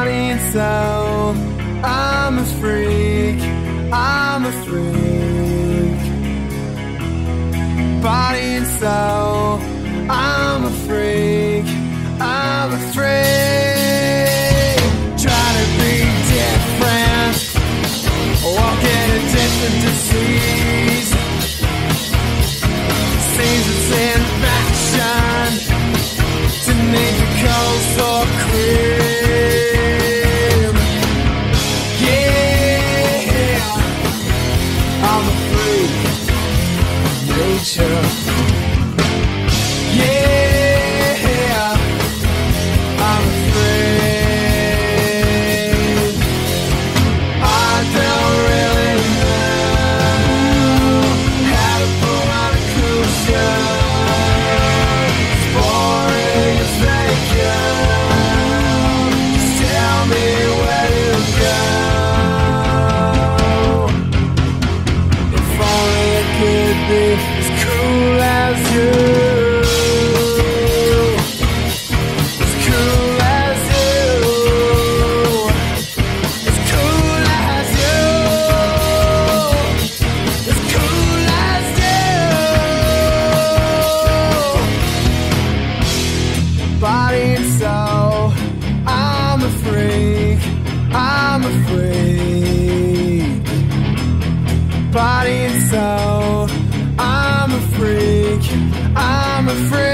body and soul. I'm a freak, I'm a freak. Body and soul, I'm a freak, I'm a freak. Try to be different, walking a different disease. Seasons in action to make a cold sore cream. Yeah, I'm a freak of nature. Yeah, I'm a freak. I don't really know how to put on a cool show. It's boring as they come. Just tell me where to go. If only I could be as cool as you. As cool as you. As cool as you. As cool as you. Body and soul, I'm a freak, I'm a freak. Body and soul, I'm a freak, I'm a freak.